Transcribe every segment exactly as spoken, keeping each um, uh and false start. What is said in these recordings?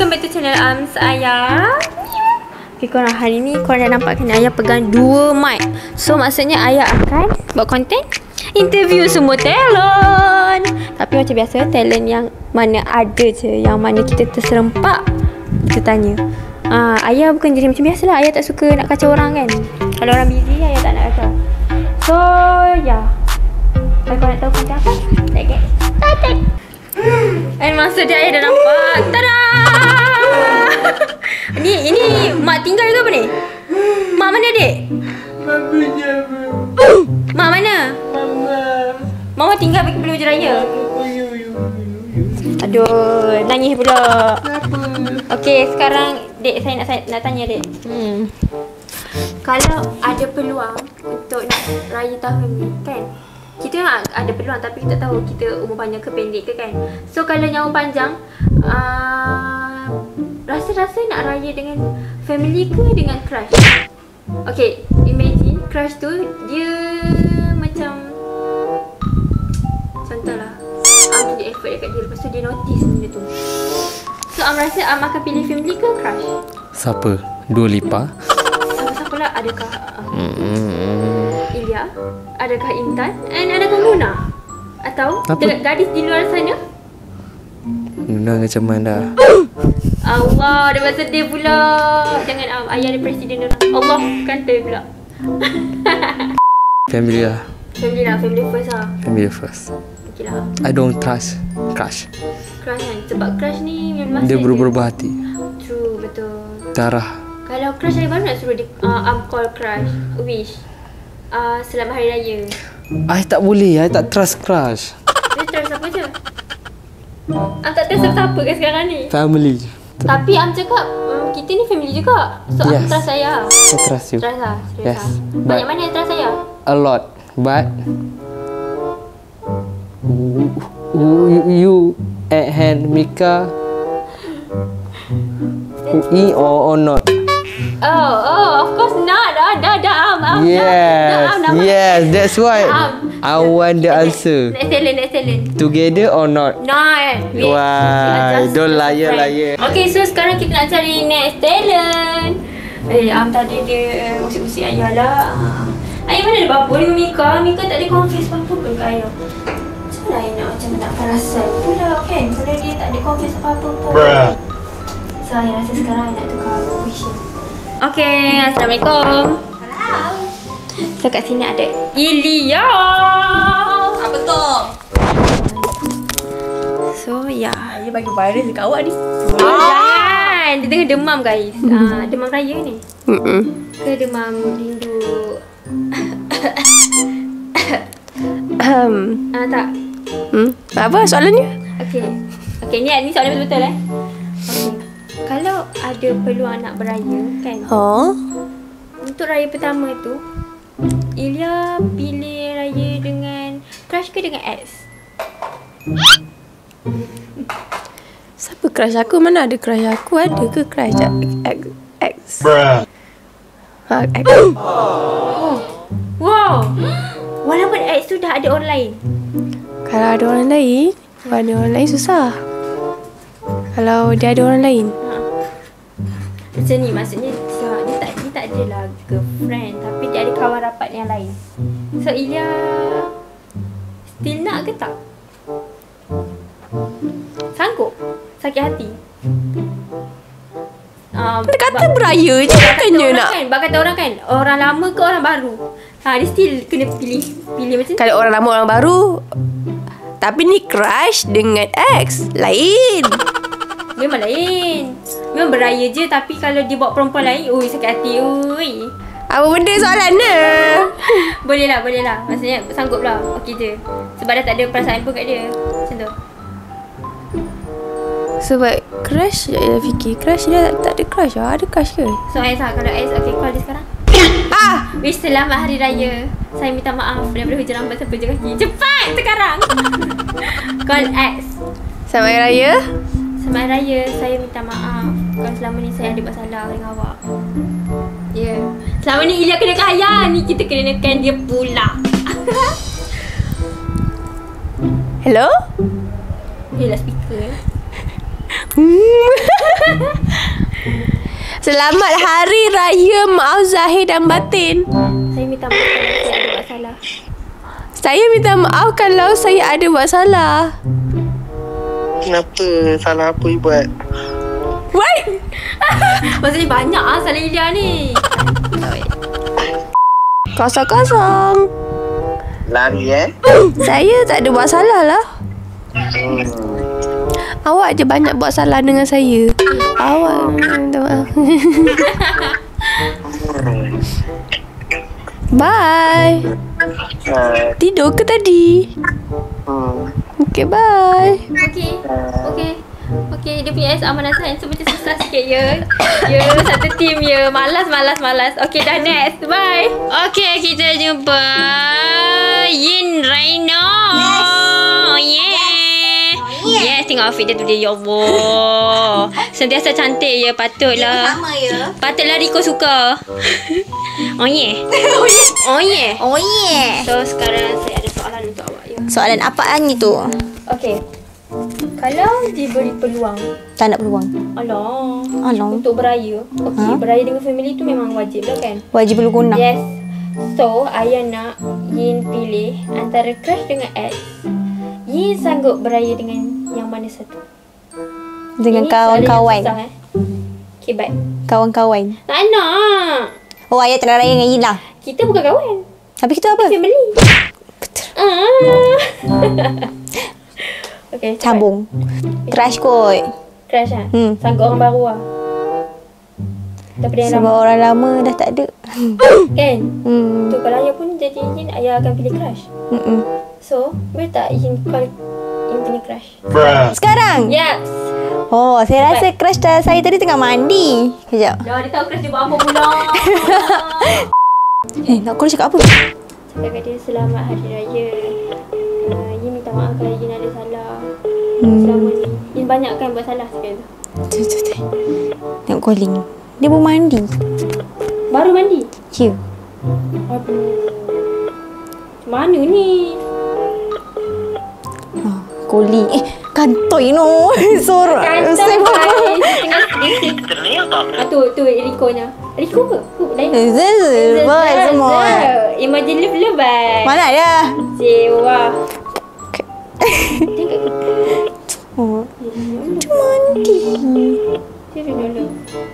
welcome back to channel Arms Ayah. Okay korang, hari ni korang dah nampak kan Ayah pegang dua mic. So maksudnya Ayah akan buat konten interview semua talent. Tapi macam biasa, talent yang mana ada je, yang mana kita terserempak, kita tanya. uh, Ayah bukan jadi macam biasa lah. Ayah tak suka nak kacau orang kan. Kalau orang busy, Ayah tak nak kacau. So ya yeah. Kalau korang nak tahu konten apa, let's get started. Dan masa dia Ayah dah nampak. Tada! Ni, ini mak tinggal ke apa ni? Mak mana dek? Mak mana? Mama tinggal bagi peluang raya. Aduh, nangis pula. Okey, sekarang dek saya nak saya nak tanya dek. Hmm. Kalau ada peluang untuk nak raya tahun ni kan? Kita memang ada peluang tapi kita tahu kita umur panjang ke pendek ke kan. So kalau nyawa panjang, uh, rasa-rasa nak raya dengan family ke dengan crush? Okay, imagine crush tu dia macam, contohlah Am tunjuk effort dekat dia, lepas tu dia notice benda tu. So Am rasa Am akan pilih family ke crush? Siapa? Dua Lipa? Siapa-siapa lah, adakah uh, mm-hmm. Ilya? Adakah Intan? And adakah Luna? Atau dengan gadis di luar sana? Luna macam mana? Allah, dah buat sedih pula. Jangan Am, ayah ada presiden orang. Allah, kata pula. Family lah. Family lah, family first lah. Family first. Okay lah. I don't trust crush. Crush kan? Sebab crush ni memang dia berubah hati. True, betul. Darah. Kalau crush hari baru nak suruh dia uh, Am call crush, wish uh, selamat hari raya. I tak boleh, I tak trust crush. Dia trust apa je? Am tak trust siapa ke sekarang ni? Family. Tapi Am cakap um, kita ni family juga. So yes. Am trust saya. I trust you. Trust lah, serius yes. lah. Banyak mana yang trust saya? A lot. But you, you at hand Mika E or, or not? Oh, oh, of course not. Dah, dah, dah, Am, Am. Yes, dah, dah, yes, that's why Am. I want the answer. Next talent, next talent. Together or not? Not. Wait. Why? Don't liar, liar. Okay, so sekarang kita nak cari next talent. Eh, Am tadi dia musik-musik Ayah lah. Ayah mana ada apa-apa dengan Mika? Mika tak ada confess apa-apa pun ke Ayah. Macam mana Ayah nak macam nak perasan pula kan? Kalau dia tak ada confess apa-apa pun. So, Ayah rasa sekarang Ayah nak tukar question. Okay, Assalamualaikum. Salam. So, kat sini ada Ilya. Apa tu? So, ya. Ayah bagi virus dekat awak ni. Oh, jangan. Dia tengah demam guys. Ah, demam raya ni. Mm-mm. Ke demam rindu? Um. Ah, tak. Hmm. Apa soalannya? Okay. Okay, ni ni soalan betul-betul eh. Okay. Kalau ada peluang nak beraya kan? Oh. Untuk raya pertama tu, Ilya pilih raya dengan crush ke dengan ex? Siapa crush aku? Mana ada crush aku? Ada ke crush ex? Ex. Ha, ex. Oh. Wow. Walaupun ex tu dah ada orang lain. Kalau ada orang lain, kalau ada orang lain susah. Kalau dia ada orang lain. Macam ni maksudnya dia tak dia tak adalah girlfriend tapi dia ada kawan rapat yang lain. So Ilya still nak ke tak? Sanggup? Sakit hati? Um, Dia kata beraya je katanya nak. Kan, bak kata orang kan, orang lama ke orang baru? Ha, dia still kena pilih pilih macam Kalau orang lama orang baru. Tapi ni crush dengan ex lain. memang lain. Memang beraya je tapi kalau dia bawa perempuan lain, ui sakit hati ui. Apa benda soalan ni? Boleh lah, boleh lah. Maksudnya sanggup lah. Okey je. Sebab dah tak ada perasaan pun kat dia. Macam tu. Sebab crush je dia fikir. Crush dia tak ada crush lah. Ada crush ke? So Ais lah, kalau Ais okey call dia sekarang. Ah! Wish selamat hari raya. Saya minta maaf daripada hujan rambat sampai hujan kaki. Cepat sekarang. Call Ais. Selamat Hari Raya. Selamat Hari Raya. Saya minta maaf kalau selama ni saya ada buat salah dengan awak. Ya. Yeah. Selama ni Ilya kena kaya. Ni kita kena nekan dia pula. Hello? Dia lah speaker eh. Selamat Hari Raya Maaf Zahir dan Batin. Saya minta maaf kalau saya ada buat salah. Saya minta maaf kalau saya ada buat salah. Kenapa? Salah apa you buat? What? Maksudnya banyak ah salah Ilya ni. Kosong-kosong. Lari eh? Saya tak ada buat salah lah. Hmm. Awak je banyak buat salah dengan saya. Awak minta maaf. Bye. Uh, Tidur ke tadi? hmm. Okay, bye. Okey. Okey. Okey, dia punya S amanah sains so macam susah sikit ya. Ya, satu team ya. Malas, malas, malas. Okey, dah next. Bye. Okey, kita jumpa Yin Raino. Yes. Yeah. Yes, tengok outfit dia tu dia. Ya Allah. Sentiasa cantik ya, patutlah. Sama ya. Patutlah Riko suka. Oh yeah. Oh yeah. Oh yeah. So, sekarang saya ada soalan untuk awak ya. Soalan apaan itu? Okey. Kalau diberi peluang, Tak nak peluang. alah, Alah. untuk beraya. Okey, Ha? beraya dengan family tu memang wajib lah kan? Wajib perlu guna. Yes. So, ayah nak Yin pilih antara crush dengan ex. Yin sanggup beraya dengan yang mana satu? Dengan Ini soalan yang kawan-kawan. susah, eh? Okay, baik. Kawan-kawan. Tak nak. Oh, ayah tak nak raya dengan Yin lah. Kita bukan kawan. Habis kita apa? Family. Betul. Ah. Okay, cepat. Sambung. Crush kot. Crush lah? Hmm. Sanggup orang baru lah? Daripada yang Sebab lama. orang lama dah tak ada. Kan? Hmm. Tu kalau ayah pun jadi Yin, ayah akan pilih crush. Mm-mm. So, boleh tak Yin call Yin punya crush? Sekarang? Yes. Oh, saya rasa crush dah saya tadi tengah mandi. Kejap. Dah, dia tahu crush dia buat apa pula. Eh, nak call cakap apa? Cakap kat dia, selamat hari raya. Uh, Yin minta maaf kalau Yin ada salah. Hmm. Selama ni. Yin banyak kan buat salah sekali tu. Tu, tu, tu. Tengok calling. Dia baru mandi. Baru mandi? Ya. Aduh. Mana ni? Ha, calling. Eh, kantoi no. Sorok. Kantoi Saya kali. Tengah sedih. Ah, tu, tu Riko nya. Riko ke? Oh, lain. Zul, boy semua. Imagine love love bye. Mana ada? Sewa. Tengok. Oh, mandi. Dia dulu.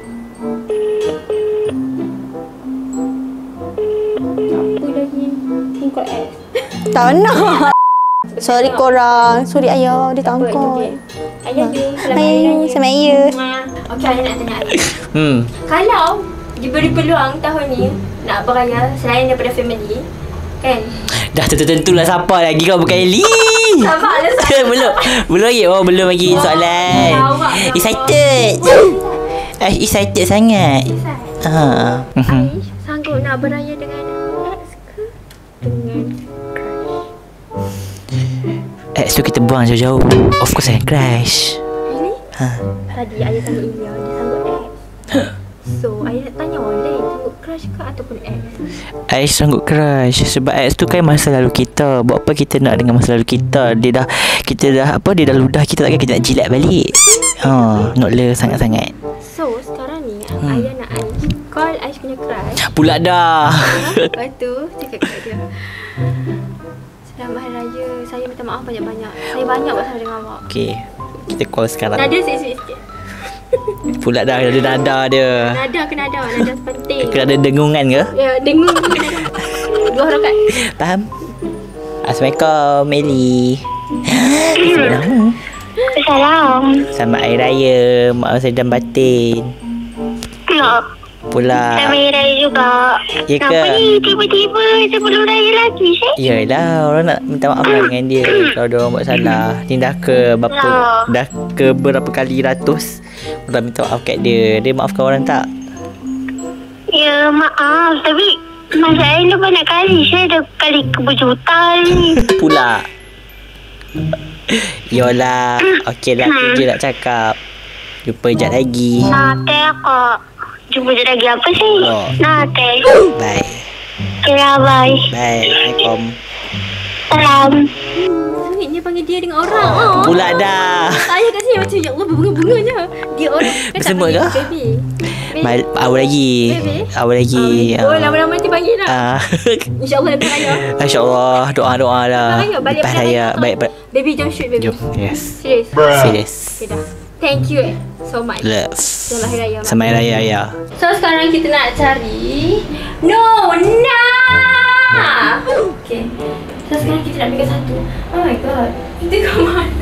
Apa lagi? Tingkol S. Tak nak. Sorry korang. Sorry ayah. Dia tak Apa itu angkut. dia? Ayah dia. Selamat Ayah, hari raya. selamat raya. Okey, ayah nak tanya ayah. Hmm. Kalau diberi peluang tahun ni nak beraya selain daripada family, kan? Dah tentu-tentulah siapa lagi kau bukan Eli. Sabarlah saya. belum. Belum lagi. Oh, belum lagi soalan. awak dah. Excited. Ah, excited sangat. Ha. Mhm. Aish sanggup nak beraya dengan ex ke dengan crush? Ex tu kita buang jauh-jauh. Of course I crush. Really? Ha. Tadi ayah tanya Ilya, dia sanggup ex. So, ayah nak tanya orang lain, sanggup crush ke ataupun ex? Ais sanggup crush sebab ex tu kan masa lalu kita. Buat apa kita nak dengan masa lalu kita? Dia dah kita dah apa dia dah ludah kita, takkan kita nak jilat balik. Ha, not le sangat-sangat. So, sekarang ni hmm. ayah nak Aish call Aish punya crush. Pula dah. Lepas tu, cakap kat dia, selamat hari raya, saya minta maaf banyak-banyak. Saya banyak buat salah dengan awak. Okey. Kita call sekarang. Nada sweet-sweet sikit. Pula dah ada nada dia. Nada ke nada, nada penting. Kena ada dengungan ke? Ya, dengung ke nada. Dua harakat. Faham? Assalamualaikum Meli. Sebut nama. Salam. Selamat Hari Raya. Maaf saya dan batin. Ya. Pula. Selamat Hari Raya juga. Ya ke? Kenapa ni tiba-tiba sebelum raya lagi, Syed? Yalah, orang nak minta maaf lah dengan dia kalau dia orang buat salah. Ni dah ke berapa Ya. dah ke berapa kali ratus orang minta maaf kat dia. Dia maafkan orang tak? Ya, maaf. Tapi masalah dah banyak kali. Saya dah kali ke berjuta ni. Pula. Yolah. Okey lah, tu je nak cakap. Jumpa sekejap lagi. Nah, teh kak. Jumpa je lagi apa sih? Oh. Nah, teh. Bye. Kira bye. Bye. Assalamualaikum. Salam. panggil dia panggil dia dengan orang. Oh. Pula dah. Ayah kat sini macam ya Allah berbunga-bunganya. Dia orang kan tak Bersembut panggil ke? baby. Mal, awal lagi. Baby? Awal lagi. Oh, lama-lama nanti panggil lah. Ah. InsyaAllah lepas raya. InsyaAllah doa-doa lah. Lepas raya, balik Lepas raya. raya. Baik, baik. Baby jom shoot baby. Jom. Yes. Serius. Serius. Okay dah. Thank you eh, so much. Love. Selamat Hari Raya. Selamat Hari Raya ya. So sekarang kita nak cari No, nah. Okay. So sekarang kita nak pegang satu. Oh my god. Kita kat mana?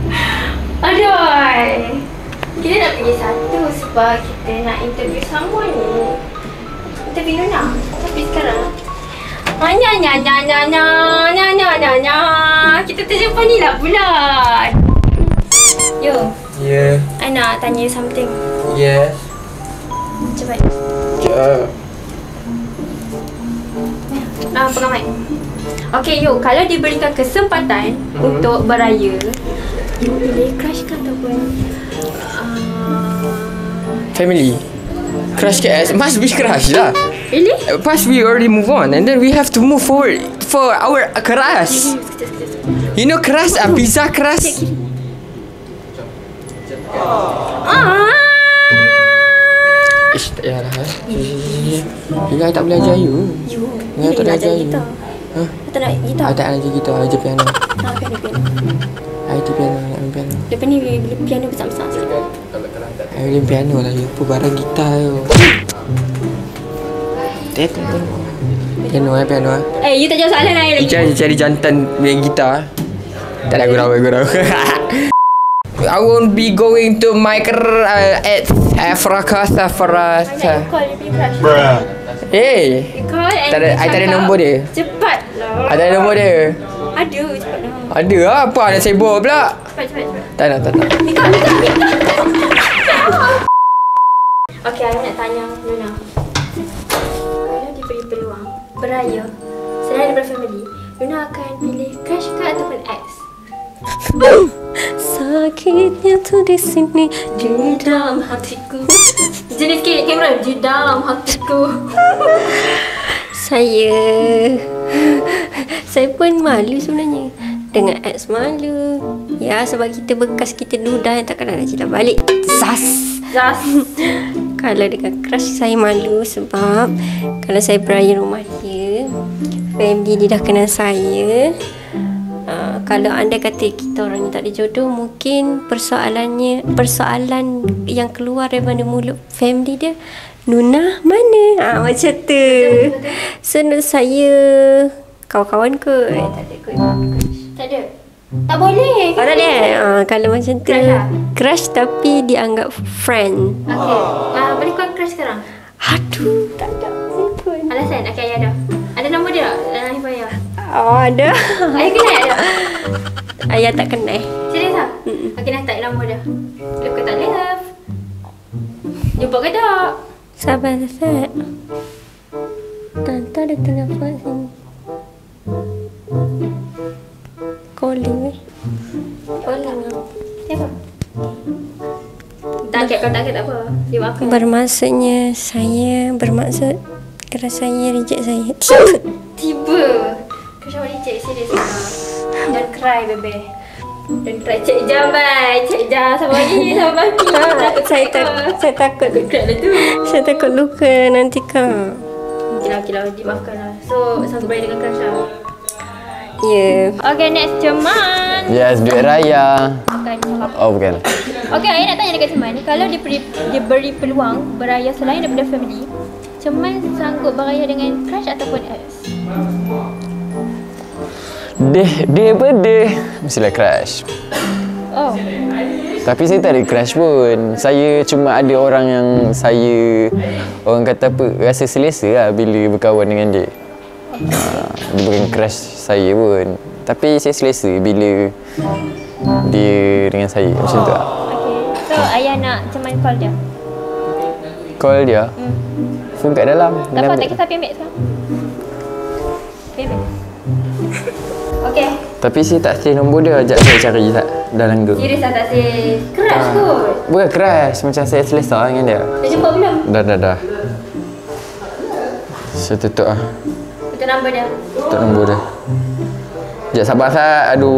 Aduh. Kita nak pergi satu sebab kita nak interview someone ni. Interview Nuna. Tapi sekarang Nya nya nya nya nya nya nya nya nya. Kita terjumpa ni lah pula. Yo. Yeah. I nak tanya you something. Yes. Cepat. Uh, Ah, pegang mic. Okay, yo, kalau diberikan kesempatan Hmm. untuk beraya, you pilih crush ke ataupun uh, family. Crush K S must be crush lah. Really? Past we already move on and then we have to move forward for our crush. You know crush ah pizza crush. Ah. Ish, tak payah lah. Juga tak boleh ajar you. You. Ya, tak boleh ajar you. Gitar. Huh? Tak nak gitar. I tak nak ajar kita, ajar piano. Ah, piano, piano. I ajar piano, nak main piano. Lepas ni beli piano besar-besar sikit. I main piano lah, you. Apa barang gitar you. Tengok, tengok. Piano eh, piano eh. Eh, you tak jawab soalan lain lagi. You cari, cari jantan main gitar. Tak ada gurau, gurau. I won't be going to my car uh, at Afrakasa Banyak Farasa. you call you punya crush. Hey, You call and Tak ada- you I tak ada cakap, nombor dia. Cepat lah. ada nombor dia? Ada, cepat lah. Ada lah, apa nak sibuk pula? Cepat, cepat, cepat. Tak nak, tak nak. Nikah, nikah, nikah. Okay, I nak tanya Luna. Kalau diberi peluang beraya selain daripada family, Luna akan pilih crush ke ataupun ex? Sakitnya tu di sini di dalam hatiku. Jenis sikit kamera di dalam hatiku. Saya Saya pun malu sebenarnya. Dengan ex malu. Ya, sebab kita bekas kita ludah yang takkan nak cerita balik. Sas. Just Kalau dengan crush saya malu sebab kalau saya beraya rumah dia, family dia dah kenal saya. Uh, kalau anda kata kita orang yang tak ada jodoh, mungkin persoalannya persoalan yang keluar daripada mulut family dia, Nuna mana? Ah, macam tu. So saya kawan-kawan kot. Eh, tak ada kot. tak ada. Tak boleh. Oh, tak ada. Ah, kalau macam tu Crush lah. crush tapi dianggap friend. Okay. Ah, boleh kau crush sekarang? Aduh, tak ada. Simple. Alasan? Okay, ayah dah. Ada nombor dia tak? Dalam handphone ayah? Oh, ada. Ayah kenal tak? Ayah tak kenal. Serius tak? Okay, dah tak nombor dia. Love ke tak love? Jumpa ke tak? Sabar, Zat. Tante ada tengah buat sini. Calling eh. Calling lah. Siapa? Tak angkat, kau tak angkat tak apa. Dia buat apa? Bermaksudnya saya bermaksud kalau saya reject saya. Tiba. Kau cakap reject, serius lah. Don't cry, bebe. Don't cry. Cik Jam, bye. Cik Jam, sama lagi, sama lagi. Takut saya tak luka. saya takut Takut crack lah tu. saya takut luka nanti kau. Okay lah, okay lah. Dimaafkan lah. So, sanggup berani dengan crush lah. Ya. Okay, next Ceman. Yes, duit raya. Bukan. Oh, bukan. Okay, saya nak tanya dekat Ceman. Kalau diberi, diberi peluang beraya selain daripada family, Ceman sanggup beraya dengan crush ataupun ex? Deh, deh apa deh? Mestilah crush. Oh. Tapi saya tak ada crush pun. Saya cuma ada orang yang saya, orang kata apa, rasa selesa lah bila berkawan dengan dia. Ha, dia bukan crush saya pun. Tapi saya selesa bila dia dengan saya. Macam tu lah. Okay. So, ayah nak Ceman call dia? Call dia. Hmm. Phone kat dalam. Tak apa, tak kisah P M X sekarang. P M X. Okay. Tapi saya tak save nombor dia. Sekejap saya cari tak dalam grup. Serius lah tak say crush kot. Bukan crush. Macam saya selesa dengan dia. Dah jumpa belum? Dah, dah, dah. Saya tutup lah. Itu nombor dia. Tutup nombor dia. Sekejap sabar Sat. Aduh.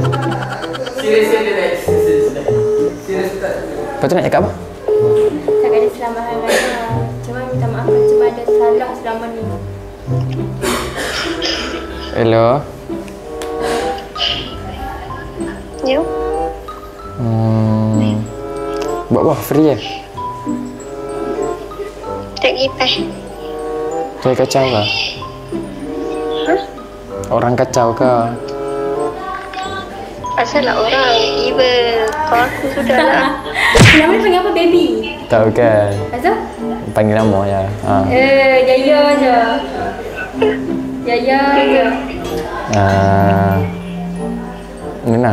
Lepas tu nak cakap apa? Tak ada selamat hari raya. Cuma minta maaf cuma ada salah selama ni. Hello. Ya. Hmm. Buat apa? Free eh? Tak kipas. Saya kacau ke? Hah? Orang kacau ke? Asal lah orang. Iba. Kau aku sudah lah. Nama ni panggil apa? Baby? Tahu kan? Azal? Panggil nama ya. Ha. Eh, Yaya je. Yaya je. Uh, Nuna.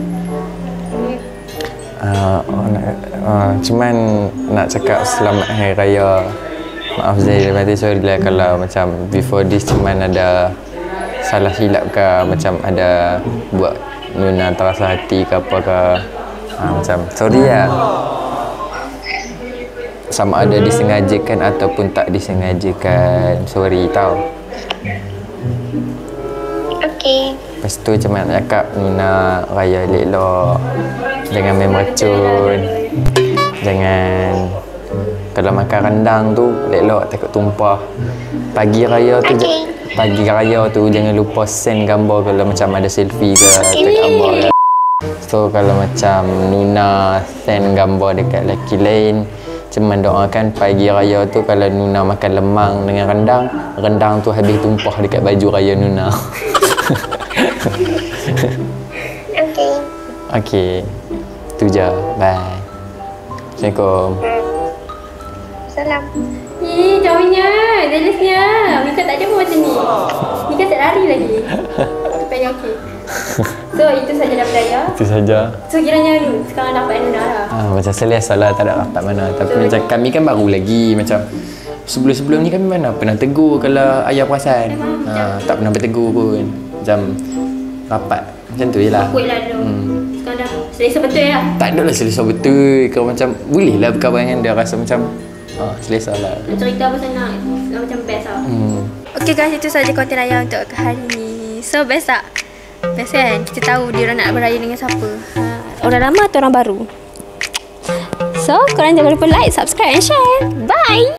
Uh, oh, nak, uh, cuman nak cakap selamat hari raya. Maaf Zail, lepas tu sorry lah kalau macam before this cuman ada salah silap ke, macam ada buat Nuna terasa hati ke apa ke. Uh, macam sorry lah. Sama ada disengajakan ataupun tak disengajakan. Sorry tau. Okey. Lepas tu macam nak cakap Nuna raya elok-elok. Jangan main meracun. Jangan. Kalau makan rendang tu elok-elok takut tumpah. Pagi raya tu Okay. Pagi raya tu jangan lupa send gambar kalau macam ada selfie ke tag abang ke. So kalau macam Nuna send gambar dekat lelaki lain, cuma doakan pagi raya tu kalau Nuna makan lemang dengan rendang, rendang tu habis tumpah dekat baju raya Nuna. Okey. Okey. Tu je. Bye. Assalamualaikum. Salam. Ih, jauhnya. Jelasnya. Mika tak ada pun macam ni. Mika tak lari lagi. Pengen okey. So, itu saja dah beraya. Itu saja. So, kiranya sekarang dapat Nuna lah. Ah, macam selesa lah, tak ada rapat mana. Tapi so, macam kami kan baru lagi. Macam sebelum-sebelum ni kami mana pernah tegur kalau ayah perasan. Ha, tak pernah bertegur pun. Macam rapat. Macam tu je lah. Kuat lah dulu. Hmm. Sekarang dah selesa betul lah. Tak ada lah selesa betul. Kau macam boleh lah berkawan dengan dia rasa macam ah, selesa lah. Nak cerita pasal nak macam best lah. Hmm. Okay guys, itu saja konten raya untuk hari ni. So, best tak? Best kan? Kita tahu dia orang nak beraya dengan siapa. Ha, orang lama atau orang baru. So, korang jangan lupa like, subscribe and share. Bye!